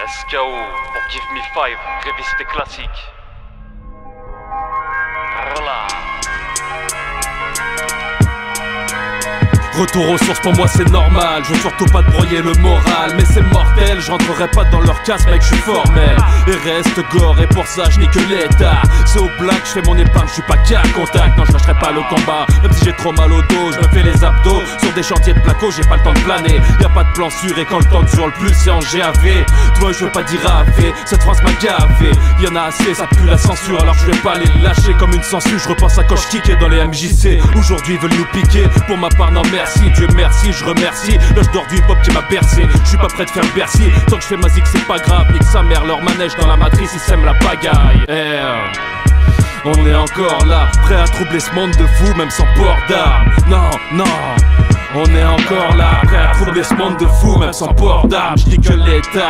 SKO pour Give Me 5, révisité classique. Voilà. Retour aux sources, pour moi c'est normal. Je veux surtout pas te broyer le moral, mais c'est mortel. Je rentrerai pas dans leur casse, mec, je suis formel. Et reste gore, et pour ça je n'ai que l'état. C'est au black, je fais mon épargne, je suis pas qu'à contact. Non, je lâcherai pas le combat, même si j'ai trop mal au dos. Je me fais les abdos sur des chantiers de placo, j'ai pas le temps de planer. Y'a pas de plan sûr, et quand le temps dure le plus, c'est en GAV. Toi, je veux pas dire AV, cette phrase m'a gavé. Y'en a assez, ça pue la censure, alors je vais pas les lâcher comme une censure. Je repense à quand je kickais dans les MJC. Aujourd'hui, ils veulent nous piquer. Pour ma part, non, merci. Dieu merci, je remercie l'âge d'or du hip-hop qui m'a bercé. Je suis pas prêt de faire Bercy. Tant que je fais ma zik c'est pas grave. Nique sa mère, leur manège dans la matrice, ils sèment la pagaille. On est encore là, prêt à troubler ce monde de fou, même sans port d'armes. Non, non. On est encore là, prêt à troubler ce monde de fou, même sans port d'armes. J'dis que l'état.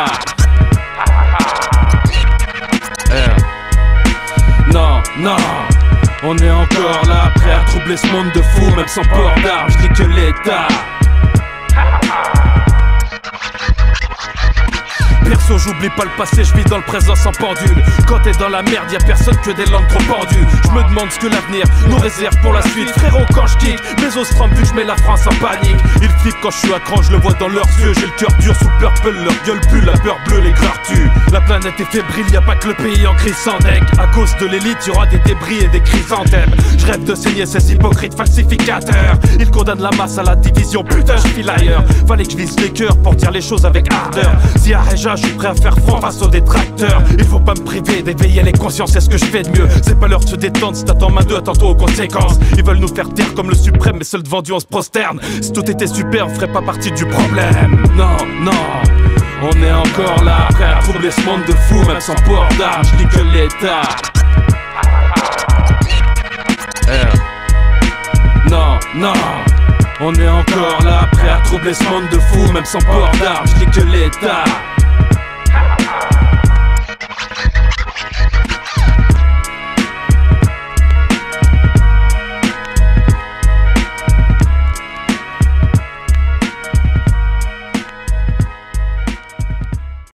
Non, non. On est encore là, prêt à troubler ce monde de fou, même sans port d'armes, je dis que l'état. Perso, j'oublie pas le passé, je vis dans le présent sans pendule. Quand t'es dans la merde, y'a personne que des langues trop pendues. Je me demande ce que l'avenir nous réserve pour la suite. Frérot, quand je kick, mes os tremblent vu que je mets la France en panique. Ils flippent quand je suis à cran, je le vois dans leurs yeux. J'ai le cœur dur sous purple, leur gueule pue, la peur bleue les graves tue. La planète est fébrile, y'a pas que le pays en crise sans deck. À cause de l'élite, y'aura des débris et des chrysanthèmes. Je rêve de saigner ces hypocrites falsificateurs. Ils condamnent la masse à la division, putain je file ailleurs. Fallait que je vise les cœurs pour dire les choses avec ardeur. Si à Réja, je suis prêt à faire front face aux détracteurs. Il faut pas me priver d'éveiller les consciences, c'est ce que je fais de mieux. C'est pas l'heure de se détendre, si t'attends main 2, attends-toi aux conséquences. Ils veulent nous faire taire comme le suprême, mais seul devant Dieu on se prosterne. Si tout était super, on ferait pas partie du problème. Non, non. On est encore là, prêt à troubler ce monde de fou, même sans port d'armes, je dis que l'état. Non, non. On est encore là, prêt à troubler ce monde de fou, même sans port d'armes, je dis que l'état.